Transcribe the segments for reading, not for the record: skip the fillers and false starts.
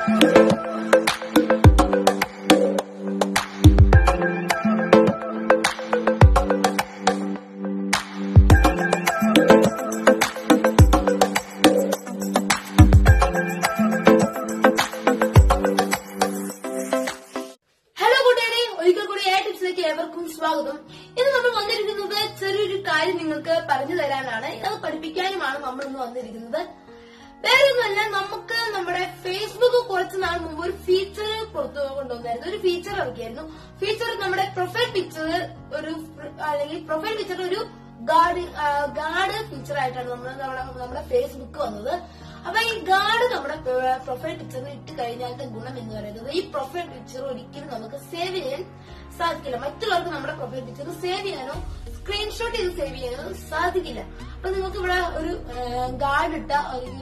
ഏവർക്കും സ്വാഗതം. ഇന്ന് നമ്മൾ വന്നിരിക്കുന്നത് ചെറിയൊരു കാര്യം നിങ്ങൾക്ക് പറഞ്ഞു തരാനാണ്. അത് പഠിപ്പിക്കാനുമാണ് നമ്മൾ ഇന്ന് വന്നിരിക്കുന്നത്. വേറൊന്നുമല്ല, നമുക്ക് നമ്മുടെ ഫേസ്ബുക്ക് കുറച്ച് നാൾ മുമ്പ് ഒരു ഫീച്ചർ പുറത്തു കൊണ്ടുവന്നായിരുന്നു. ഒരു ഫീച്ചർ ഇറക്കിയായിരുന്നു. ഫീച്ചർ നമ്മുടെ പ്രൊഫൈൽ പിക്ചർ ഒരു ഗാർഡ് ഫീച്ചർ ആയിട്ടാണ് നമ്മുടെ ഫേസ്ബുക്ക് വന്നത്. അപ്പൊ ഈ ഗാർഡ് നമ്മുടെ പ്രൊഫൈൽ പിക്ചറിൽ ഇട്ട് കഴിഞ്ഞാലത്തെ ഗുണം എന്ന് പറയുന്നത്, ഈ പ്രൊഫൈൽ പിക്ചർ ഒരിക്കലും നമുക്ക് സേവ് ചെയ്യാൻ സാധിക്കില്ല. മറ്റുള്ളവർക്ക് നമ്മുടെ പ്രൊഫൈൽ പിക്ചർ സേവ് ചെയ്യാനോ സ്ക്രീൻഷോട്ട് ചെയ്ത് സേവ് ചെയ്യാനോ സാധിക്കില്ല. അപ്പൊ നിങ്ങൾക്ക് ഇവിടെ ഒരു ഗാർഡ് ഇട്ട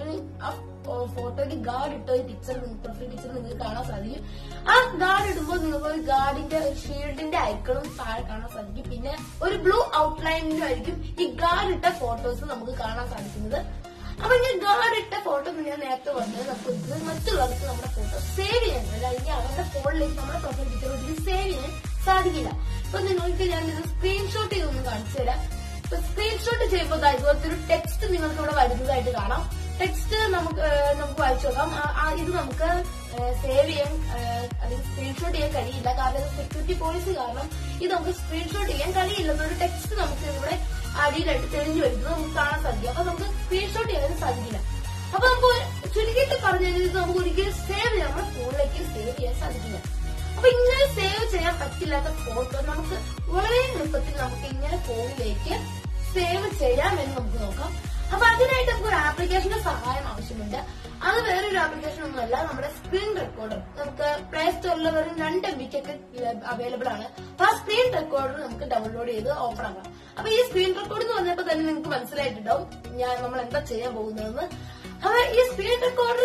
ഫോട്ടോയ്ക്ക് ഗാർഡ് ഇട്ട ഒരു പിക്ചർ പ്രൊഫൈൽ പിക്ചർ നിങ്ങൾക്ക് കാണാൻ സാധിക്കും. ആ ഗാർഡ് ഇടുമ്പോൾ നിങ്ങൾക്ക് ഒരു ഗാർഡിന്റെ ഷീൽഡിന്റെ ഐക്കണും താഴെ കാണാൻ സാധിക്കും. പിന്നെ ഒരു ബ്ലൂ ഔട്ട്ലൈനിലും ആയിരിക്കും ഈ ഗാർഡ് ഇട്ട ഫോട്ടോസ് നമുക്ക് കാണാൻ സാധിക്കുന്നത്. അപ്പൊ ഇങ്ങനെ ഗാർഡ് ഇട്ട ഫോട്ടോ ഞാൻ നേരത്തെ പറഞ്ഞത്, നമുക്ക് മറ്റുള്ളവർക്ക് നമ്മുടെ ഫോട്ടോ സേവ് ചെയ്യാൻ, അല്ലെങ്കിൽ അവരുടെ ഫോണിലേക്ക് നമ്മുടെ പ്രൊഫൈൽ പിക്ചർ ഒരിക്കലും സേവ് ചെയ്യാൻ സാധിക്കില്ല. അപ്പൊ നിങ്ങൾക്ക് ഞാനിത് സ്ക്രീൻഷോട്ട് ചെയ്തൊന്ന് കാണിച്ചു തരാം. ഇപ്പൊ സ്ക്രീൻഷോട്ട് ചെയ്യുമ്പോൾ ഇതുപോലത്തെ ഒരു ടെക്സ്റ്റ് നിങ്ങൾക്ക് ഇവിടെ വരുന്നതായിട്ട് കാണാം. ടെക്സ്റ്റ് നമുക്ക് വായിച്ചു നോക്കാം. ഇത് നമുക്ക് സേവ് ചെയ്യാൻ അല്ലെങ്കിൽ സ്ക്രീൻഷോട്ട് ചെയ്യാൻ കഴിയില്ല. കാരണം സെക്യൂരിറ്റി പോളിസി കാരണം ഇത് നമുക്ക് സ്ക്രീൻഷോട്ട് ചെയ്യാൻ കഴിയില്ലെന്നൊരു ടെക്സ്റ്റ് നമുക്ക് ഇവിടെ അടിയിലായിട്ട് തെളിഞ്ഞു വരുന്നത് നമുക്ക് കാണാൻ സാധിക്കും. അപ്പൊ നമുക്ക് സ്ക്രീൻഷോട്ട് ചെയ്യാനും സാധിക്കില്ല. അപ്പൊ നമുക്ക് ചുരുക്കിയിട്ട് പറഞ്ഞു കഴിഞ്ഞാൽ നമുക്ക് ഒരിക്കലും സേവ് ചെയ്യാൻ, നമ്മുടെ ഫോണിലേക്ക് സേവ് ചെയ്യാൻ സാധിക്കില്ല. അപ്പൊ ഇങ്ങനെ സേവ് ചെയ്യാൻ പറ്റില്ലാത്ത ഫോട്ടോ നമുക്ക് വളരെ എളുപ്പത്തിൽ നമുക്ക് ഇങ്ങനെ ഫോണിലേക്ക് സേവ് ചെയ്യാമെന്ന് നമുക്ക് നോക്കാം. അപ്പൊ അതിനായിട്ട് നമുക്ക് ഒരു ആപ്ലിക്കേഷന്റെ സഹായം ആവശ്യമുണ്ട്. അത് വേറൊരു ആപ്ലിക്കേഷൻ ഒന്നുമല്ല, നമ്മുടെ സ്ക്രീൻ റെക്കോർഡർ. നമുക്ക് പ്ലേ സ്റ്റോറിൽ വെറും 2 MB അവൈലബിൾ ആണ്. അപ്പൊ ആ സ്ക്രീൻ റെക്കോർഡർ നമുക്ക് ഡൗൺലോഡ് ചെയ്ത് ഓപ്പൺ ആക്കാം. അപ്പൊ ഈ സ്ക്രീൻ റെക്കോർഡ് എന്ന് പറഞ്ഞപ്പോൾ തന്നെ നിങ്ങൾക്ക് മനസ്സിലായിട്ടുണ്ടാവും നമ്മൾ എന്താ ചെയ്യാൻ പോകുന്നതെന്ന്. അപ്പൊ ഈ സ്ക്രീൻ റെക്കോർഡർ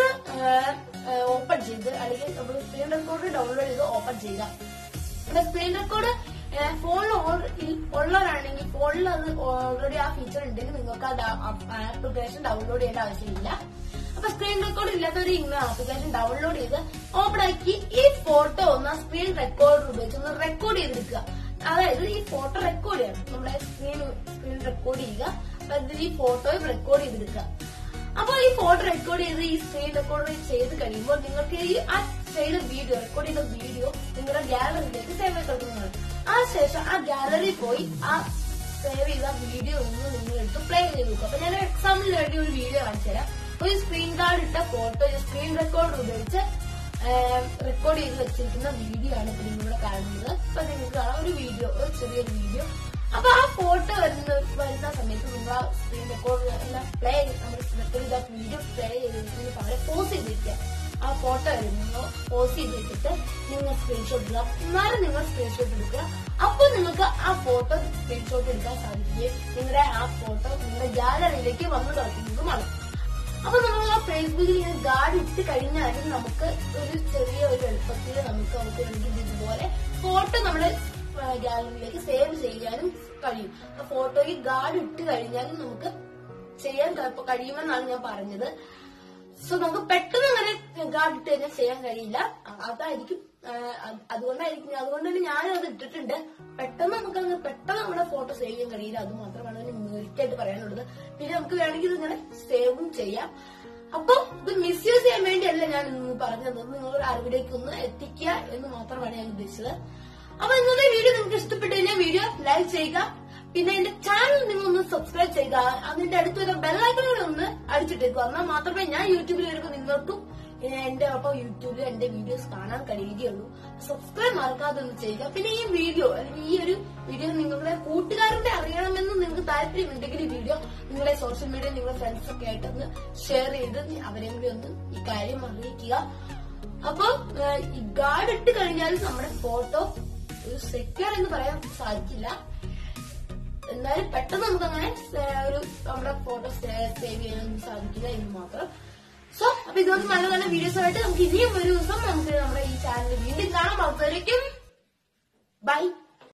ഓപ്പൺ ചെയ്ത്, അല്ലെങ്കിൽ നമ്മൾ സ്ക്രീൻ റെക്കോർഡർ ഡൗൺലോഡ് ചെയ്ത് ഓപ്പൺ ചെയ്യുക. അപ്പൊ സ്ക്രീൻ റെക്കോർഡ് ഫോണിൽ ഉള്ളവരാണെങ്കിൽ, ഫോണിൽ അത് ഓൾറെഡി ആ ഫീച്ചർ ഉണ്ടെങ്കിൽ നിങ്ങൾക്ക് ആ ആപ്ലിക്കേഷൻ ഡൗൺലോഡ് ചെയ്യേണ്ട ആവശ്യമില്ല. അപ്പൊ സ്ക്രീൻ റെക്കോർഡ് ഇല്ലാത്തവർ ഇങ്ങനെ ആപ്ലിക്കേഷൻ ഡൗൺലോഡ് ചെയ്ത് ഓപ്പൺ ആക്കി ഈ ഫോട്ടോ ഒന്ന് സ്ക്രീൻ റെക്കോർഡർ ഉപയോഗിച്ച് ഒന്ന് റെക്കോർഡ് ചെയ്തെടുക്കുക. അതായത് ഈ ഫോട്ടോ റെക്കോർഡ് ചെയ്യണം, നമ്മുടെ സ്ക്രീൻ റെക്കോർഡ് ചെയ്യുക. അപ്പൊ ഈ ഫോട്ടോയും റെക്കോർഡ് ചെയ്തെടുക്കുക. അപ്പൊ ഈ ഫോട്ടോ റെക്കോർഡ് ചെയ്ത് ഈ സ്ക്രീൻ റെക്കോർഡ് ചെയ്ത് കഴിയുമ്പോൾ നിങ്ങൾക്ക് ഈ ആ റെക്കോർഡ് ചെയ്ത വീഡിയോ നിങ്ങളുടെ ഗാലറിയിലേക്ക് സേവ് ചെയ്ത് കൊടുക്കുന്നതാണ്. ആ ശേഷം ആ ഗാലറിയിൽ പോയി ആ സേവ് ചെയ്ത വീഡിയോ ഒന്ന് നിങ്ങൾ എടുത്ത് പ്ലേ ചെയ്ത് നോക്കുക. അപ്പൊ ഞാൻ എക്സാമ്പിളിന് വേണ്ടി ഒരു വീഡിയോ കാണിച്ചു തരാം. ഒരു സ്ക്രീൻ ഗാർഡ് ഇട്ട ഫോട്ടോ സ്ക്രീൻ റെക്കോർഡർ ഉപയോഗിച്ച് റെക്കോർഡ് ചെയ്ത് വെച്ചിരിക്കുന്ന വീഡിയോ ആണ് ഇപ്പൊ നിങ്ങളിവിടെ കാണുന്നത്. അപ്പൊ നിങ്ങൾക്ക് കാണാം ഒരു വീഡിയോ, ഒരു ചെറിയൊരു വീഡിയോ. അപ്പൊ ആ ഫോട്ടോ വരുന്ന സമയത്ത് നിങ്ങൾ ആ സ്ക്രീൻ റെക്കോർഡർ എല്ലാം പ്ലേ നമ്മൾ റെക്കോർഡ് ചെയ്ത വീഡിയോ പ്ലേ ചെയ്തിട്ട് പകരം പോസ് ചെയ്തിരിക്കുക. ആ ഫോട്ടോ വരുമ്പോൾ പോസ് ചെയ്ത് വെച്ചിട്ട് നിങ്ങൾ സ്ക്രീൻഷോട്ട് എടുക്കുക. എന്നാലും നിങ്ങൾ സ്ക്രീൻഷോട്ട് എടുക്കുക. അപ്പൊ നിങ്ങൾക്ക് ആ ഫോട്ടോ സ്ക്രീൻഷോട്ട് എടുക്കാൻ സാധിക്കുകയും നിങ്ങളുടെ ആ ഫോട്ടോ നിങ്ങളുടെ ഗാലറിയിലേക്ക് വന്നു കിടക്കുന്നതുമാണ്. അപ്പൊ നമ്മൾ ആ ഫേസ്ബുക്കിൽ ഇങ്ങനെ ഗാർഡ് ഇട്ട് കഴിഞ്ഞാലും നമുക്ക് ഒരു ചെറിയ ഒരു എളുപ്പത്തിൽ നമുക്ക് വേണമെങ്കിൽ ഇതുപോലെ ഫോട്ടോ നമ്മുടെ ഗാലറിയിലേക്ക് സേവ് ചെയ്യാനും കഴിയും. ഫോട്ടോയ്ക്ക് ഗാർഡ് ഇട്ട് കഴിഞ്ഞാലും നമുക്ക് ചെയ്യാൻ കഴിയുമെന്നാണ് ഞാൻ പറഞ്ഞത്. സോ നമുക്ക് പെട്ടെന്ന് അങ്ങനെ ഗാർഡ് ഇട്ട് കഴിഞ്ഞാൽ ചെയ്യാൻ കഴിയില്ല. അതായിരിക്കും അതുകൊണ്ട് തന്നെ ഞാനും അത് ഇട്ടിട്ടുണ്ട്. പെട്ടെന്ന് നമ്മുടെ ഫോട്ടോ സേവ് ചെയ്യാൻ കഴിയില്ല. അത് മാത്രമാണ് മെറിറ്റായിട്ട് പറയാനുള്ളത്. പിന്നെ നമുക്ക് വേണമെങ്കിൽ ഇതിങ്ങനെ സേവും ചെയ്യാം. അപ്പൊ ഇത് മിസ്യൂസ് ചെയ്യാൻ വേണ്ടിയല്ല ഞാൻ ഇന്ന് പറഞ്ഞത്, നിങ്ങളുടെ അറിവിലേക്ക് ഒന്ന് എത്തിക്കുക എന്ന് മാത്രമാണ് ഞാൻ ഉദ്ദേശിച്ചത്. അപ്പൊ ഇന്നത്തെ വീഡിയോ നിങ്ങൾക്ക് ഇഷ്ടപ്പെട്ടു കഴിഞ്ഞാൽ വീഡിയോ ലൈക്ക് ചെയ്യുക. പിന്നെ എന്റെ ചാനൽ നിങ്ങൾ ഒന്ന് സബ്സ്ക്രൈബ് ചെയ്യുക. അതിന്റെ അടുത്തുള്ള ബെല്ലൈക്കണുകൾ ഒന്ന് അടിച്ചിട്ടേക്കുക. എന്നാൽ മാത്രമേ ഞാൻ യൂട്യൂബിൽ വരുമ്പോൾ നിങ്ങൾക്കും എന്റെ ഒപ്പം യൂട്യൂബിൽ എന്റെ വീഡിയോസ് കാണാൻ കഴിയുകയുള്ളൂ. സബ്സ്ക്രൈബ് മറക്കാതെ ഒന്ന് ചെയ്യുക. പിന്നെ ഈ വീഡിയോ അല്ലെങ്കിൽ ഈ ഒരു വീഡിയോ നിങ്ങളുടെ കൂട്ടുകാരുടെ അറിയണമെന്ന് നിങ്ങൾക്ക് താല്പര്യമുണ്ടെങ്കിൽ ഈ വീഡിയോ നിങ്ങളുടെ സോഷ്യൽ മീഡിയ നിങ്ങളുടെ ഫ്രണ്ട്സ് ഒക്കെ ആയിട്ട് ഒന്ന് ഷെയർ ചെയ്ത് അവരെയും കൂടി ഒന്ന് ഈ കാര്യം അറിയിക്കുക. അപ്പൊ ഈ ഗാർഡ് ഇട്ട് കഴിഞ്ഞാൽ നമ്മുടെ ഫോട്ടോ ഒരു സെക്യൂർ എന്ന് പറയാൻ സാധിക്കില്ല. എന്നാലും പെട്ടെന്ന് നമുക്കങ്ങനെ നമ്മുടെ ഫോട്ടോ സേവ് ചെയ്യാനൊന്നും സാധിക്കില്ല എന്ന് മാത്രം. സോ അപ്പൊ ഇതുപോലെ നല്ല നല്ല വീഡിയോസുമായിട്ട് നമുക്ക് ഇനിയും ഒരു ദിവസം നമുക്ക് നമ്മുടെ ഈ ചാനൽ വീണ്ടും കാണാൻ. അതുവരേക്കും